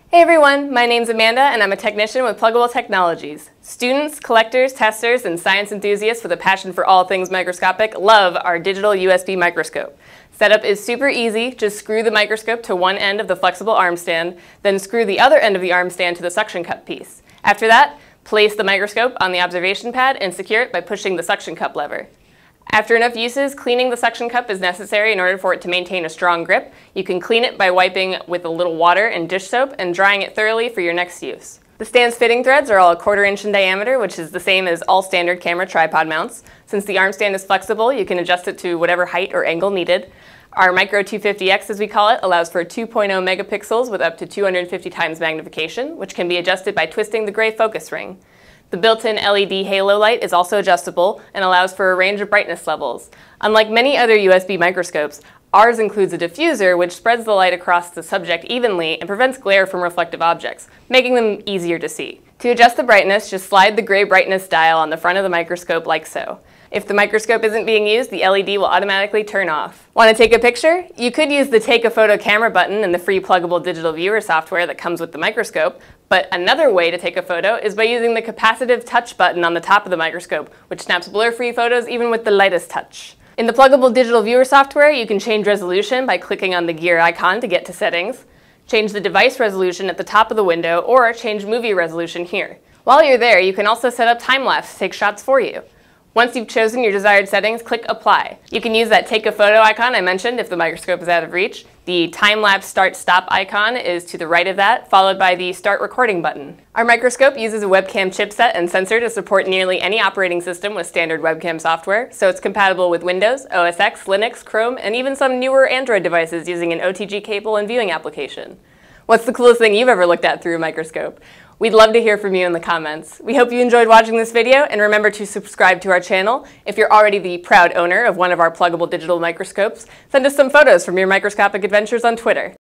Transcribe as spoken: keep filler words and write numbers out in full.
Hey everyone, my name's Amanda and I'm a technician with Pluggable Technologies. Students, collectors, testers, and science enthusiasts with a passion for all things microscopic love our digital U S B microscope. Setup is super easy. Just screw the microscope to one end of the flexible arm stand, then screw the other end of the arm stand to the suction cup piece. After that, place the microscope on the observation pad and secure it by pushing the suction cup lever. After enough uses, cleaning the suction cup is necessary in order for it to maintain a strong grip. You can clean it by wiping with a little water and dish soap and drying it thoroughly for your next use. The stand's fitting threads are all a quarter inch in diameter, which is the same as all standard camera tripod mounts. Since the arm stand is flexible, you can adjust it to whatever height or angle needed. Our Micro two fifty X, as we call it, allows for two point oh megapixels with up to two hundred fifty times magnification, which can be adjusted by twisting the gray focus ring. The built-in L E D halo light is also adjustable and allows for a range of brightness levels. Unlike many other U S B microscopes, ours includes a diffuser which spreads the light across the subject evenly and prevents glare from reflective objects, making them easier to see. To adjust the brightness, just slide the gray brightness dial on the front of the microscope like so. If the microscope isn't being used, the L E D will automatically turn off. Want to take a picture? You could use the Take a Photo Camera button in the free pluggable digital viewer software that comes with the microscope, but another way to take a photo is by using the capacitive touch button on the top of the microscope, which snaps blur-free photos even with the lightest touch. In the pluggable digital viewer software, you can change resolution by clicking on the gear icon to get to settings, change the device resolution at the top of the window, or change movie resolution here. While you're there, you can also set up time-lapse to take shots for you. Once you've chosen your desired settings, click Apply. You can use that Take a Photo icon I mentioned if the microscope is out of reach. The time-lapse start-stop icon is to the right of that, followed by the Start Recording button. Our microscope uses a webcam chipset and sensor to support nearly any operating system with standard webcam software, so it's compatible with Windows, O S X, Linux, Chrome, and even some newer Android devices using an O T G cable and viewing application. What's the coolest thing you've ever looked at through a microscope? We'd love to hear from you in the comments. We hope you enjoyed watching this video, and remember to subscribe to our channel. If you're already the proud owner of one of our pluggable digital microscopes, send us some photos from your microscopic adventures on Twitter.